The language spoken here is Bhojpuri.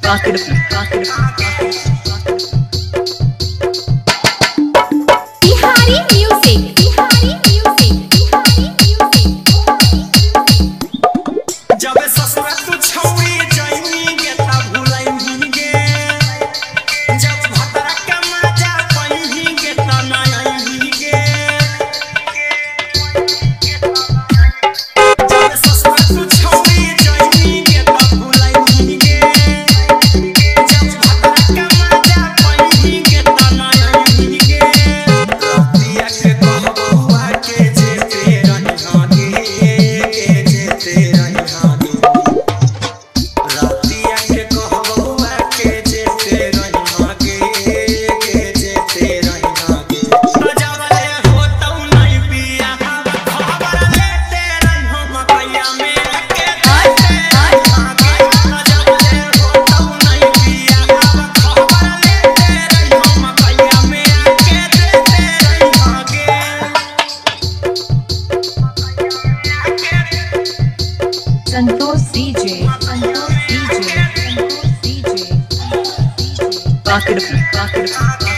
बिहारी म्यूजिक जब ससुर तू छौरी जइनी गे त भुलैनी गे जब भतरा के मजा पइनी गे त नयनी गे जब ससुर तू छौरी जइनी गे त भुलैनी गे जब भतरा के मजा पइनी गे त नयनी गे रतिया के कहबुआ के जेते रही हागे जेते रही हागे रतिया के कहबुआ के जेते रही हागे जेते रही हागे बजावले होतौ नहीं पिया खबर लेते रही हम मैया में लगे बजावले होतौ नहीं पिया खबर लेते रही हम मैया में आके देते रही हागे Santosh DJ Rock it up.